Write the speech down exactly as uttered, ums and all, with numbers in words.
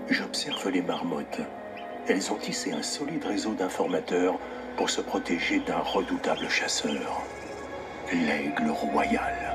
J'observe les marmottes. Elles ont tissé un solide réseau d'informateurs pour se protéger d'un redoutable chasseur, l'aigle royal.